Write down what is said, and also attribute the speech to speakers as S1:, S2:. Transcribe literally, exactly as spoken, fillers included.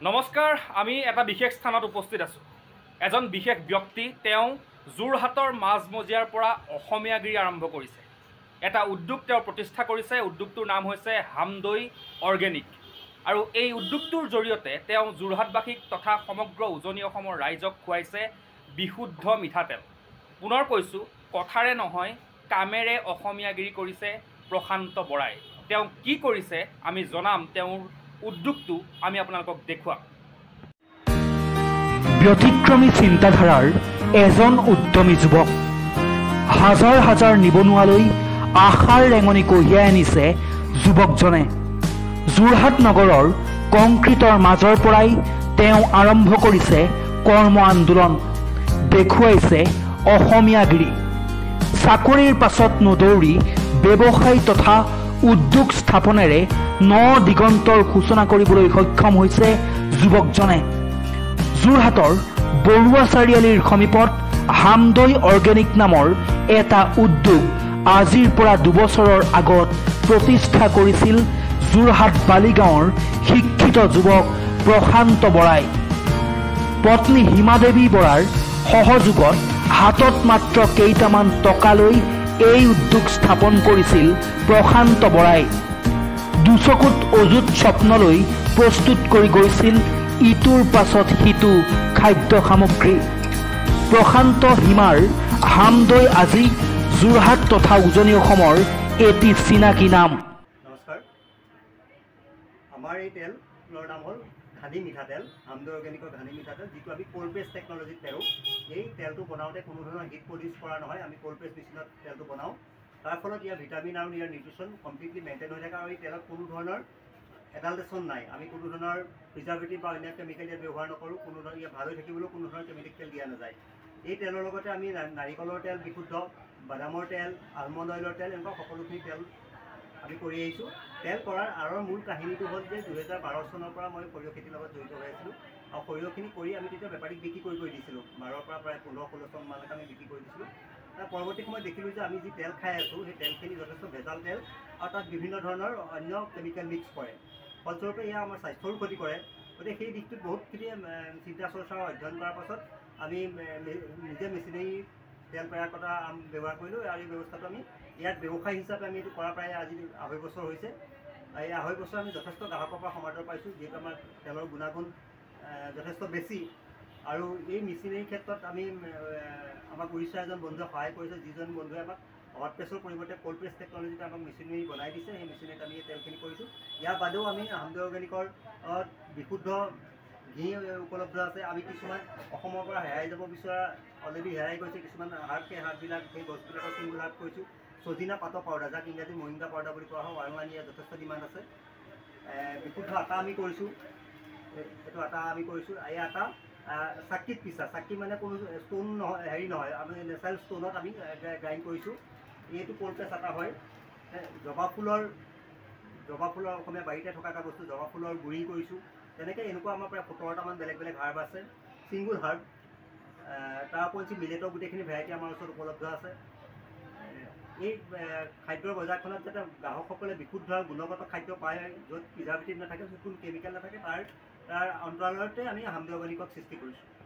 S1: নমস্কাৰ, আমি এটা বিশেষ স্থানত উপস্থিত আছোঁ। এজন বিশেষ ব্যক্তি, তেওঁ যোৰহাটৰ মাজমজিয়াৰ পৰা অসমীয়াগিৰি আৰম্ভ কৰিছে। এটা উদ্যোগ তেওঁ প্ৰতিষ্ঠা কৰিছে। উদ্যোগটোৰ নাম হৈছে হামদৈ অৰ্গেনিক। আৰু এই উদ্যোগটোৰ জৰিয়তে তেওঁ যোৰহাটবাসীক তথা সমগ্ৰ উজনি অসমৰ ৰাইজক খুৱাইছে বিশুদ্ধ মিঠাতেল। পুনৰ কৈছোঁ, কথাৰে নহয় কামেৰে অসমীয়াগিৰি কৰিছে প্ৰশান্ত বৰাই। তেওঁ কি কৰিছে আমি জনাম, তেওঁৰ উদ্যোগটো আমি আপোনালোকক দেখুৱাম।
S2: ব্যতিক্ৰমী চিন্তাধাৰাৰ এজন উদ্যমী যুৱক, হাজাৰ হাজাৰ নিবনুৱালৈ আশাৰ ৰেঙনি কঢ়িয়াই আনিছে যুৱকজনে। যোৰহাট নগৰৰ কংক্ৰিটৰ মাজৰ পৰাই তেওঁ আৰম্ভ কৰিছে কৰ্ম আন্দোলন, দেখুৱাইছে অসমীয়াগিৰি। চাকৰিৰ পাছত নদৌৰি ব্যৱসায় তথা উদ্যোগ স্থাপনেৰে ন দিগন্তৰ সূচনা কৰিবলৈ সক্ষম হৈছে যুৱকজনে। যোৰহাটৰ বৰুৱা চাৰিআলিৰ সমীপত হামদৈ অৰ্গেনিক নামৰ এটা উদ্যোগ আজিৰ পৰা দুবছৰৰ আগত প্ৰতিষ্ঠা কৰিছিল যোৰহাট বালিগাঁৱৰ শিক্ষিত যুৱক প্ৰশান্ত বৰাই। পত্নী হিমা দেৱী বৰাৰ সহযোগত হাতত মাত্ৰ কেইটামান টকালৈ এই উদ্যোগ স্থাপন কৰিছিল প্ৰশান্ত বৰাই। দুচকুত অযুত স্বপ্নলৈ প্ৰস্তুত কৰি গৈছিল ইটোৰ পাছত সিটো খাদ্য সামগ্ৰী। প্ৰশান্ত হিমাৰ হামদৈ আজি যোৰহাট তথা উজনি অসমৰ এটি চিনাকি নাম।
S3: নমস্কাৰ, আমাৰ এই তেলৰ নাম হ'ল ঘানি মিঠাতেল, হামদৈ অৰ্গেনিকৰ ঘানি মিঠাতেল, যিটো আমি কোল্ড প্ৰেছ টেকনলজিত পেৰোঁ। এই তেলটো বনাওঁতে কোনো ধৰণৰ হিট প্ৰডিউচ কৰা নহয়, আমি কোল্ড প্ৰেছ মেচিনত তেলটো বনাওঁ। তাৰ ফলত ইয়াৰ ভিটামিন আৰু ইয়াৰ নিউট্ৰিশ্যন কমপ্লিটলি মেইনটেইন হৈ থাকে। আৰু এই তেলত কোনো ধৰণৰ এডাল্টেশ্যন নাই, আমি কোনো ধৰণৰ প্ৰিজাৰ্ভেটিভ বা অন্য কেমিকেল ইয়াত ব্যৱহাৰ নকৰোঁ। কোনো ধৰণৰ ইয়াত ভাল হৈ থাকিবলৈও কোনো ধৰণৰ কেমিকেল দিয়া নাযায়। এই তেলৰ লগতে আমি নাৰিকলৰ তেল বিশুদ্ধ, বাদামৰ তেল, আলমণ্ড অইলৰ তেল, এনেকুৱা সকলোখিনি তেল আমি কৰি আহিছোঁ। তেল কৰাৰ আঁৰৰ মূল কাহিনীটো হ'ল যে দুহেজাৰ বাৰ চনৰ পৰা মই সৰিয়হ খেতিৰ লগত জড়িত হৈ আছিলোঁ। আৰু সৰিয়হখিনি কৰি আমি তেতিয়া বেপাৰীক বিক্ৰী কৰি কৰি দিছিলোঁ। বাৰৰ পৰা প্ৰায় পোন্ধৰ ষোল্ল চনমানলৈকে আমি বিক্ৰী কৰি দিছিলোঁ। তাৰ পৰৱৰ্তী সময়ত দেখিলোঁ যে আমি যি তেল খাই আছোঁ, সেই তেলখিনি যথেষ্ট ভেজাল তেল আৰু তাত বিভিন্ন ধৰণৰ অন্য কেমিকেল মিক্স কৰে। ফলস্বৰূপে এয়া আমাৰ স্বাস্থ্যৰো ক্ষতি কৰে। গতিকে সেই দিশটোত বহুতখিনি চিন্তা চৰ্চা অধ্যয়ন কৰাৰ পাছত আমি নিজে মেচিনেৰী তেল তৈয়াৰ কৰা ব্যৱহাৰ কৰিলোঁ। আৰু এই ব্যৱস্থাটো আমি ইয়াত ব্যৱসায় হিচাপে আমি এইটো কৰা প্ৰায় আজি আঢ়ৈ বছৰ হৈছে। এই আঢ়ৈ বছৰ আমি যথেষ্ট গ্ৰাহকৰ পৰা সমাদৰ পাইছোঁ, যিহেতু আমাৰ তেলৰ গুণাগুণ যথেষ্ট বেছি। আৰু এই মেচিনেৰী ক্ষেত্ৰত আমি আমাক উৰিষ্যাৰ এজন বন্ধুৱে সহায় কৰিছে, যিজন বন্ধুৱে আমাক হট প্ৰেছৰ পৰিৱৰ্তে কোল্ড প্ৰেছ টেকনলজিতে আমাক মেচিনেৰী বনাই দিছে। সেই মেচিনেৰীত আমি এই তেলখিনি কৰিছোঁ। ইয়াৰ বাদেও আমি হামদৈ অৰ্গেনিকৰ বিশুদ্ধ ঘি উপলব্ধ আছে। আমি কিছুমান অসমৰ পৰা হেৰাই যাব বিচৰা অলৰেডি হেৰাই গৈছে কিছুমান হাৰ্ট, সেই হাৰ্টবিলাক সেই গছবিলাকৰ চিংগুল হাৰ্ট কৰিছোঁ। চজিনা পাতৰ পাউডাৰ, যাক ইংৰাজী মৰিংগা পাউডাৰ বুলি কোৱা হয়, ৱাৰঙান ইয়াত যথেষ্ট ডিমাণ্ড আছে। বিশুদ্ধ আটা আমি কৰিছোঁ, এইটো আটা আমি কৰিছোঁ। এই আটা চাকিত পিছা, চাকি মানে কোনো ষ্ট'ন নহয়, হেৰি নহয়, আমি নেচাৰেল ষ্ট'নত আমি গ্ৰাইণ্ড কৰিছোঁ। এইটো কোল্ড প্ৰেছ আটা হয়। জবা ফুলৰ জবা ফুলৰ অসমীয়া বাৰীতে থকা এটা বস্তু, জবা ফুলৰ গুড়ি কৰিছোঁ। তেনেকৈ এনেকুৱা আমাৰ প্ৰায় সোতৰটামান বেলেগ বেলেগ হাৰ্ব আছে, ছিংগুল হাৰ্ব। তাৰ উপৰিঞ্চি মিলেটৰ গোটেইখিনি ভেৰাইটি আমাৰ ওচৰত উপলব্ধ আছে। এই খাদ্যৰ বজাৰখনত যাতে গ্ৰাহকসকলে বিশুদ্ধ আৰু গুণগত খাদ্য পায়, য'ত প্ৰিজাৰ্ভেটিভ নাথাকে, য'ত কোনো কেমিকেল নাথাকে, তাৰ তাৰ অন্তৰালতে আমি হামদৈ অৰ্গেনিকক সৃষ্টি কৰিছোঁ।